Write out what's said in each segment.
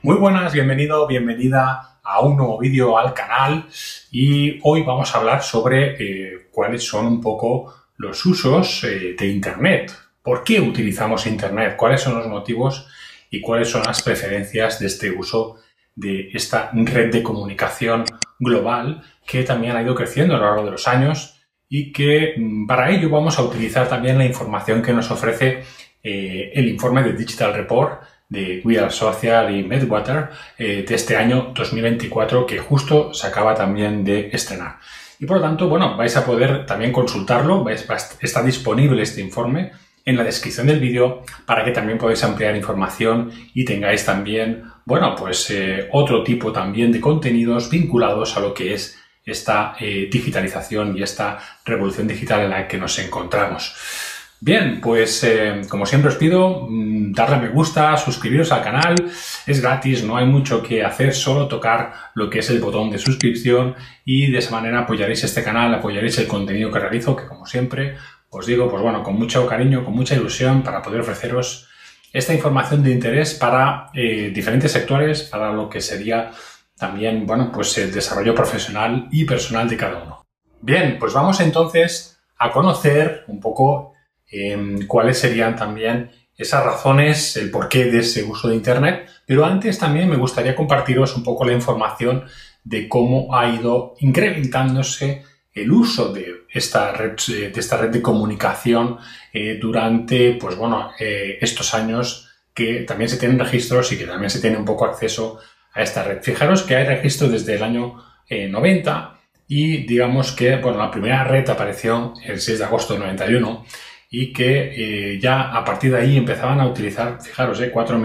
Muy buenas, bienvenido, bienvenida a un nuevo vídeo al canal y hoy vamos a hablar sobre cuáles son un poco los usos de Internet. ¿Por qué utilizamos Internet? ¿Cuáles son los motivos y cuáles son las preferencias de este uso de esta red de comunicación global que también ha ido creciendo a lo largo de los años y que para ello vamos a utilizar también la información que nos ofrece el informe de Digital Report de We Are Social y Medwater de este año 2024 que justo se acaba también de estrenar. Y por lo tanto, bueno, vais a poder también consultarlo, está disponible este informe en la descripción del vídeo para que también podáis ampliar información y tengáis también, bueno, pues otro tipo también de contenidos vinculados a lo que es esta digitalización y esta revolución digital en la que nos encontramos. Bien, pues como siempre os pido, darle a me gusta, suscribiros al canal, es gratis, no hay mucho que hacer, solo tocar lo que es el botón de suscripción y de esa manera apoyaréis este canal, apoyaréis el contenido que realizo, que como siempre os digo, pues bueno, con mucho cariño, con mucha ilusión para poder ofreceros esta información de interés para diferentes sectores, para lo que sería también, bueno, pues el desarrollo profesional y personal de cada uno. Bien, pues vamos entonces a conocer un poco cuáles serían también esas razones, el porqué de ese uso de Internet, pero antes también me gustaría compartiros un poco la información de cómo ha ido incrementándose el uso de esta red de comunicación durante, pues bueno, estos años que también se tienen registros y que también se tiene un poco acceso a esta red. Fijaros que hay registros desde el año 90 y digamos que, bueno, la primera red apareció el 6 de agosto de 91 y que ya a partir de ahí empezaban a utilizar, fijaros,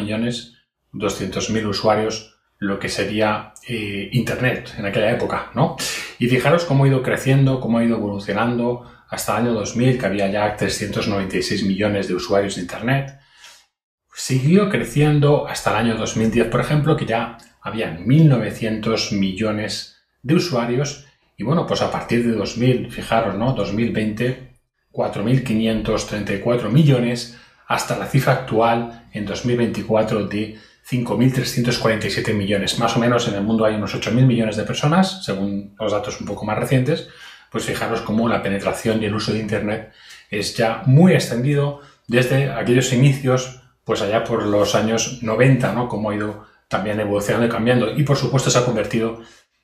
4.200.000 usuarios lo que sería Internet en aquella época, ¿no? Y fijaros cómo ha ido creciendo, cómo ha ido evolucionando hasta el año 2000, que había ya 396 millones de usuarios de Internet. Siguió creciendo hasta el año 2010, por ejemplo, que ya había 1.900 millones de usuarios. Y bueno, pues a partir de 2000, fijaros, ¿no? 2020, 4.534 millones, hasta la cifra actual en 2024 de 5.347 millones. Más o menos en el mundo hay unos 8.000 millones de personas, según los datos un poco más recientes. Pues fijaros cómo la penetración y el uso de Internet es ya muy extendido desde aquellos inicios, pues allá por los años 90, ¿no? Cómo ha ido también evolucionando y cambiando. Y por supuesto se ha convertido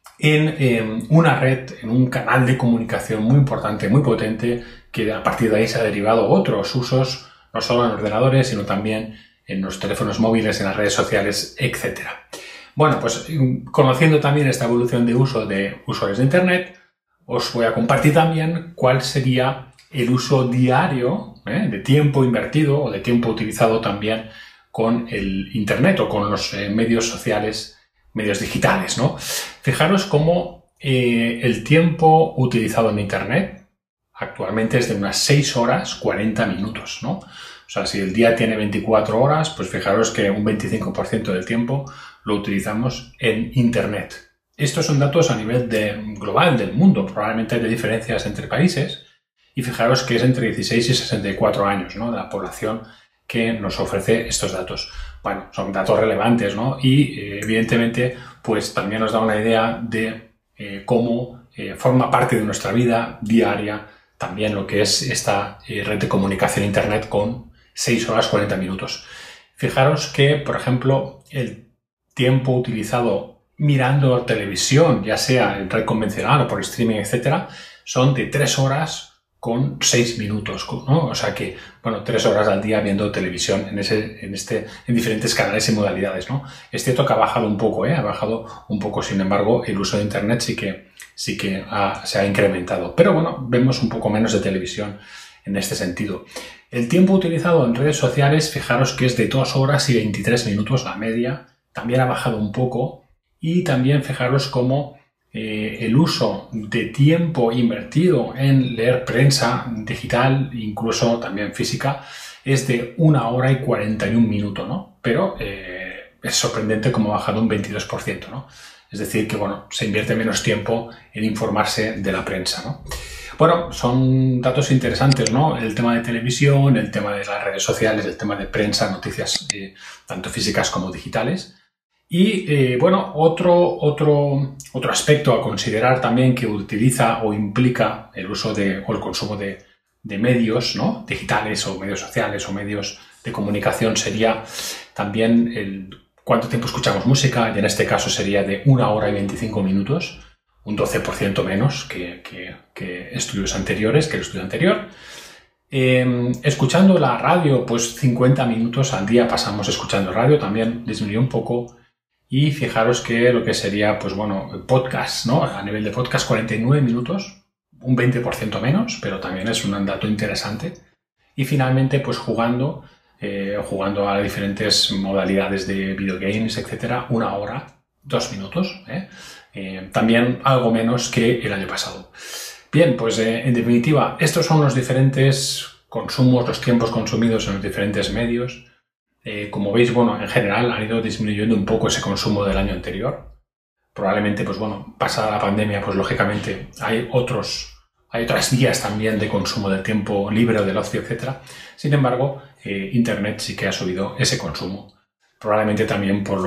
en una red, en un canal de comunicación muy importante, muy potente, que a partir de ahí se ha derivado otros usos, no solo en ordenadores, sino también en los teléfonos móviles, en las redes sociales, etc. Bueno, pues conociendo también esta evolución de uso de usuarios de Internet, os voy a compartir también cuál sería el uso diario de tiempo invertido o de tiempo utilizado también con el Internet o con los medios sociales, medios digitales, ¿no? Fijaros cómo el tiempo utilizado en Internet actualmente es de unas 6 horas 40 minutos, ¿no? O sea, si el día tiene 24 horas, pues fijaros que un 25% del tiempo lo utilizamos en Internet. Estos son datos a nivel global del mundo, probablemente hay diferencias entre países, y fijaros que es entre 16 y 64 años, ¿no? De la población que nos ofrece estos datos. Bueno, son datos relevantes, ¿no? Y evidentemente, pues también nos da una idea de cómo forma parte de nuestra vida diaria también lo que es esta red de comunicación Internet con 6 horas 40 minutos. Fijaros que, por ejemplo, el tiempo utilizado mirando televisión, ya sea en red convencional o por streaming, etcétera, son de 3 horas con 6 minutos, ¿no? O sea que, bueno, 3 horas al día viendo televisión en diferentes canales y modalidades, ¿no? Es cierto que ha bajado un poco, ha bajado un poco, sin embargo, el uso de Internet sí que se ha incrementado. Pero bueno, vemos un poco menos de televisión en este sentido. El tiempo utilizado en redes sociales, fijaros que es de 2 horas y 23 minutos la media, también ha bajado un poco y también fijaros cómo el uso de tiempo invertido en leer prensa digital, incluso también física, es de 1 hora y 41 minutos, ¿no? Pero es sorprendente cómo ha bajado un 22%, ¿no? Es decir, que bueno, se invierte menos tiempo en informarse de la prensa, ¿no? Bueno, son datos interesantes, ¿no? El tema de televisión, el tema de las redes sociales, el tema de prensa, noticias tanto físicas como digitales. Y bueno, otro aspecto a considerar también que utiliza o implica el uso o el consumo de medios, ¿no?, digitales o medios sociales o medios de comunicación sería también el cuánto tiempo escuchamos música, y en este caso sería de 1 hora y 25 minutos, un 12% menos que estudios anteriores, que el estudio anterior. Escuchando la radio, pues 50 minutos al día pasamos escuchando radio, también disminuyó un poco. Y fijaros que lo que sería, pues bueno, podcast, ¿no? A nivel de podcast, 49 minutos, un 20% menos, pero también es un dato interesante. Y finalmente, pues jugando a diferentes modalidades de videogames, etcétera, 1 hora, 2 minutos, también algo menos que el año pasado. Bien, pues en definitiva, estos son los diferentes consumos, los tiempos consumidos en los diferentes medios. Como veis, bueno, en general ha ido disminuyendo un poco ese consumo del año anterior. Probablemente, pues bueno, pasada la pandemia, pues lógicamente hay otras vías también de consumo del tiempo libre o del ocio, etc. Sin embargo, Internet sí que ha subido ese consumo. Probablemente también por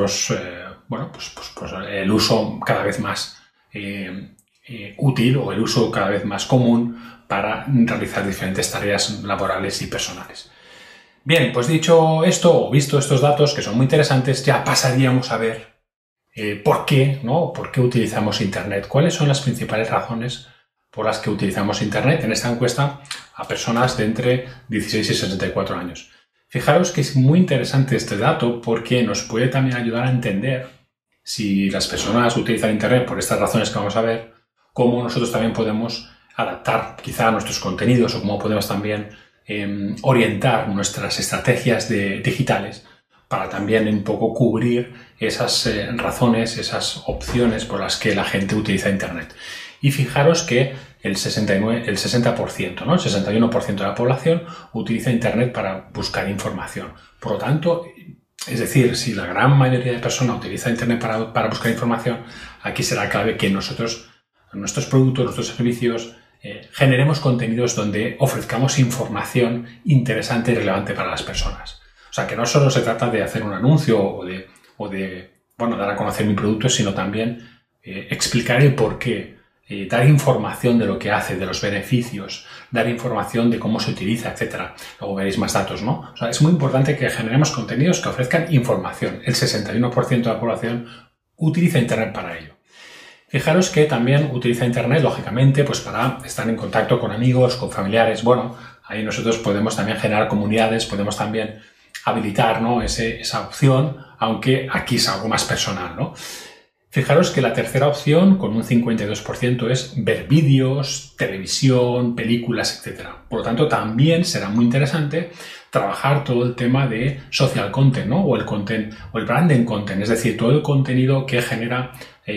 el uso cada vez más útil o el uso cada vez más común para realizar diferentes tareas laborales y personales. Bien, pues dicho esto, o visto estos datos que son muy interesantes, ya pasaríamos a ver por qué, ¿no? ¿Por qué utilizamos Internet? ¿Cuáles son las principales razones por las que utilizamos Internet en esta encuesta a personas de entre 16 y 64 años? Fijaros que es muy interesante este dato porque nos puede también ayudar a entender si las personas utilizan Internet por estas razones que vamos a ver, cómo nosotros también podemos adaptar quizá nuestros contenidos o cómo podemos también orientar nuestras estrategias digitales para también un poco cubrir esas razones, esas opciones por las que la gente utiliza Internet. Y fijaros que el 60%, ¿no? El 61% de la población utiliza Internet para buscar información. Por lo tanto, es decir, si la gran mayoría de personas utiliza Internet para buscar información, aquí será clave que nosotros, nuestros productos, nuestros servicios, generemos contenidos donde ofrezcamos información interesante y relevante para las personas. O sea, que no solo se trata de hacer un anuncio o de dar a conocer mi producto, sino también explicar el porqué, dar información de lo que hace, de los beneficios, dar información de cómo se utiliza, etc. Luego veréis más datos, ¿no? O sea, es muy importante que generemos contenidos que ofrezcan información. El 61% de la población utiliza Internet para ello. Fijaros que también utiliza Internet, lógicamente, pues para estar en contacto con amigos, con familiares. Bueno, ahí nosotros podemos también generar comunidades, podemos también habilitar, ¿no?, esa opción, aunque aquí es algo más personal, ¿no? Fijaros que la tercera opción, con un 52%, es ver vídeos, televisión, películas, etc. Por lo tanto, también será muy interesante trabajar todo el tema de social content, ¿no?, o el branding content, es decir, todo el contenido que genera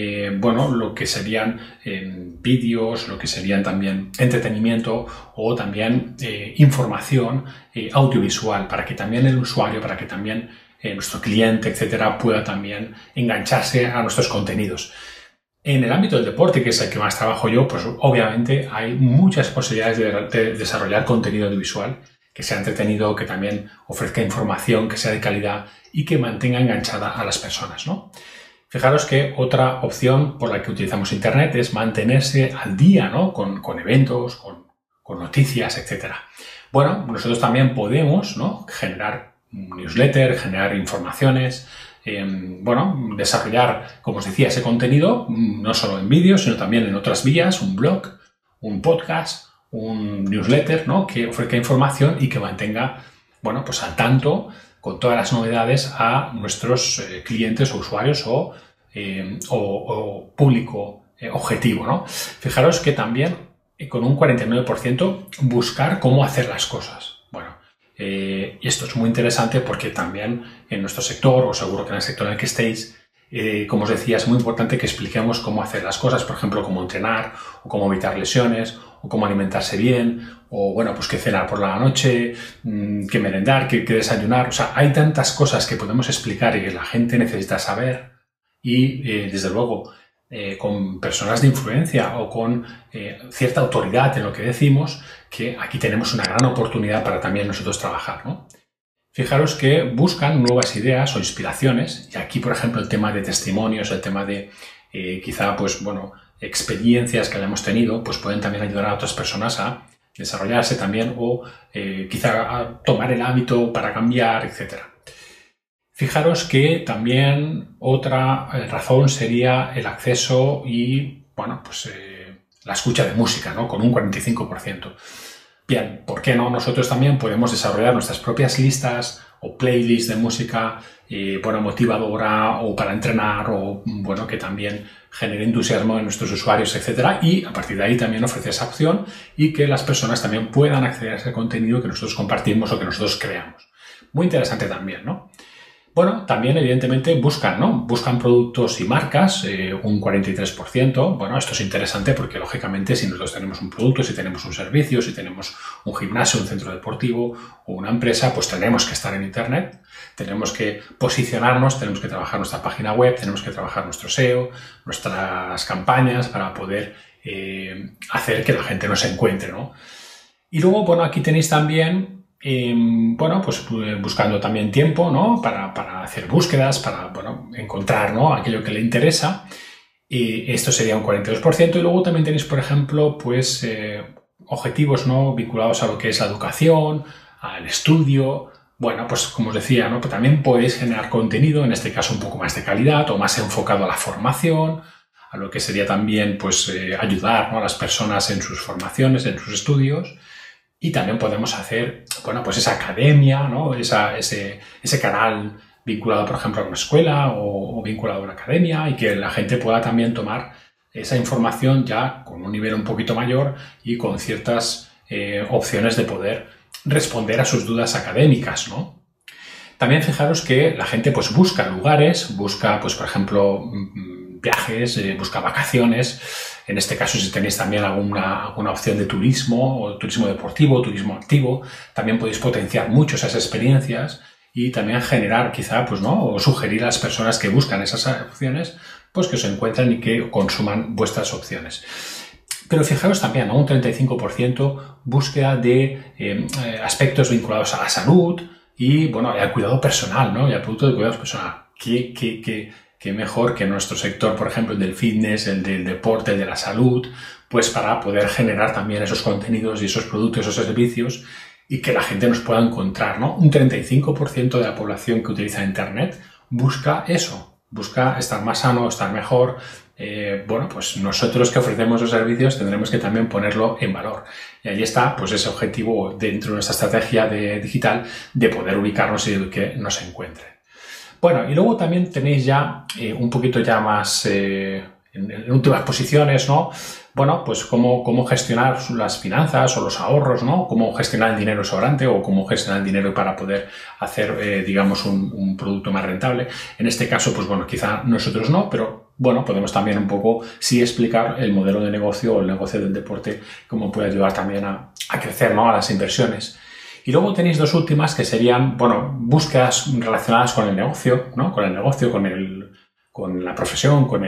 lo que serían vídeos, lo que serían también entretenimiento o también información audiovisual, para que también el usuario, para que también nuestro cliente, etcétera, pueda también engancharse a nuestros contenidos. En el ámbito del deporte, que es el que más trabajo yo, pues obviamente hay muchas posibilidades de desarrollar contenido audiovisual que sea entretenido, que también ofrezca información, que sea de calidad y que mantenga enganchada a las personas, ¿no? Fijaros que otra opción por la que utilizamos Internet es mantenerse al día, ¿no?, con eventos, con noticias, etc. Bueno, nosotros también podemos, ¿no?, generar un newsletter, generar informaciones, desarrollar, como os decía, ese contenido, no solo en vídeos, sino también en otras vías, un blog, un podcast, un newsletter, ¿no?, que ofrezca información y que mantenga, pues al tanto con todas las novedades a nuestros clientes o usuarios o público objetivo, ¿no? Fijaros que también con un 49% buscar cómo hacer las cosas. Y esto es muy interesante porque también en nuestro sector, o seguro que en el sector en el que estéis, como os decía, es muy importante que expliquemos cómo hacer las cosas, por ejemplo, cómo entrenar, o cómo evitar lesiones, o cómo alimentarse bien, o qué cenar por la noche, qué merendar, qué desayunar. O sea, hay tantas cosas que podemos explicar y que la gente necesita saber y, desde luego, con personas de influencia o con cierta autoridad en lo que decimos, que aquí tenemos una gran oportunidad para también nosotros trabajar, ¿no? fijaros que buscan nuevas ideas o inspiraciones, y aquí, por ejemplo, el tema de testimonios, el tema de quizá, pues bueno, experiencias que hayamos tenido, pues pueden también ayudar a otras personas a desarrollarse también o quizá a tomar el hábito para cambiar, etc. Fijaros que también otra razón sería el acceso y, bueno, pues la escucha de música, ¿no? Con un 45%. Bien, ¿por qué no? Nosotros también podemos desarrollar nuestras propias listas o playlists de música, bueno, motivadora o para entrenar o, bueno, que también genere entusiasmo en nuestros usuarios, etcétera, y a partir de ahí también ofrece esa opción y que las personas también puedan acceder a ese contenido que nosotros compartimos o que nosotros creamos. Muy interesante también, ¿no? Bueno, también evidentemente buscan, ¿no? Buscan productos y marcas, un 43%. Bueno, esto es interesante porque lógicamente si nosotros tenemos un producto, si tenemos un servicio, si tenemos un gimnasio, un centro deportivo o una empresa, pues tenemos que estar en Internet, tenemos que posicionarnos, tenemos que trabajar nuestra página web, tenemos que trabajar nuestro SEO, nuestras campañas para poder hacer que la gente nos encuentre, ¿no? Y luego, bueno, aquí tenéis también bueno, pues buscando también tiempo, ¿no? Para hacer búsquedas, para, bueno, encontrar, ¿no? Aquello que le interesa. Y esto sería un 42%. Y luego también tenéis, por ejemplo, pues objetivos, ¿no? Vinculados a lo que es la educación, al estudio. Bueno, pues como os decía, ¿no? Pues también podéis generar contenido, en este caso un poco más de calidad o más enfocado a la formación, a lo que sería también, pues, ayudar, ¿no? A las personas en sus formaciones, en sus estudios. Y también podemos hacer, bueno, pues esa academia, ¿no? Ese canal vinculado, por ejemplo, a una escuela o vinculado a una academia y que la gente pueda también tomar esa información ya con un nivel un poquito mayor y con ciertas opciones de poder responder a sus dudas académicas, ¿no? También fijaros que la gente pues busca lugares, busca, pues por ejemplo, viajes, busca vacaciones. En este caso, si tenéis también alguna opción de turismo o turismo deportivo, turismo activo, también podéis potenciar mucho esas experiencias y también generar quizá, pues no, o sugerir a las personas que buscan esas opciones, pues que se encuentren y que consuman vuestras opciones. Pero fijaros también, ¿no? Un 35% búsqueda de aspectos vinculados a la salud y, bueno, al cuidado personal, ¿no? Y al producto de cuidado personal. Qué mejor que nuestro sector, por ejemplo, el del fitness, el del deporte, el de la salud, pues para poder generar también esos contenidos y esos productos, esos servicios y que la gente nos pueda encontrar, ¿no? Un 35% de la población que utiliza Internet busca eso, busca estar más sano, estar mejor. Bueno, pues nosotros que ofrecemos los servicios tendremos que también ponerlo en valor. Y ahí está, pues ese objetivo dentro de nuestra estrategia digital de poder ubicarnos y de que nos encuentren. Bueno, y luego también tenéis ya un poquito ya más en últimas posiciones, ¿no? Bueno, pues cómo gestionar las finanzas o los ahorros, ¿no? Cómo gestionar el dinero sobrante o cómo gestionar el dinero para poder hacer, digamos, un producto más rentable. En este caso, pues bueno, quizá nosotros no, pero bueno, podemos también un poco sí explicar el modelo de negocio o el negocio del deporte, cómo puede ayudar también a crecer, ¿no? A las inversiones. Y luego tenéis dos últimas que serían, bueno, búsquedas relacionadas con el negocio, ¿no? Con el negocio, con la profesión, con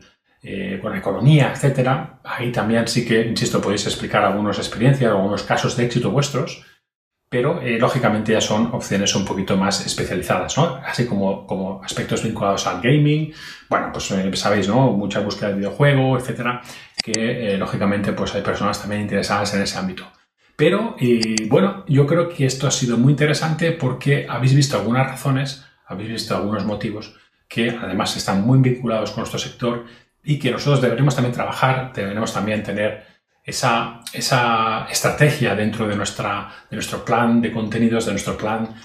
la economía, etcétera. Ahí también sí que, insisto, podéis explicar algunas experiencias o algunos casos de éxito vuestros, pero lógicamente ya son opciones un poquito más especializadas, ¿no? Así como aspectos vinculados al gaming. Bueno, pues sabéis, ¿no? Mucha búsqueda de videojuego, etcétera, que lógicamente pues hay personas también interesadas en ese ámbito. Pero, bueno, yo creo que esto ha sido muy interesante porque habéis visto algunas razones, habéis visto algunos motivos que además están muy vinculados con nuestro sector y que nosotros deberemos también trabajar, deberemos también tener esa estrategia dentro de nuestro plan de contenidos, de nuestro plan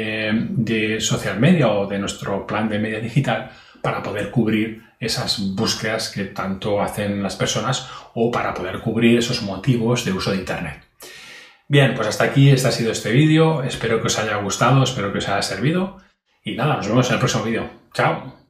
de social media o de nuestro plan de media digital para poder cubrir esas búsquedas que tanto hacen las personas o para poder cubrir esos motivos de uso de Internet. Bien, pues hasta aquí este ha sido este vídeo. Espero que os haya gustado, espero que os haya servido. Y nada, nos vemos en el próximo vídeo. ¡Chao!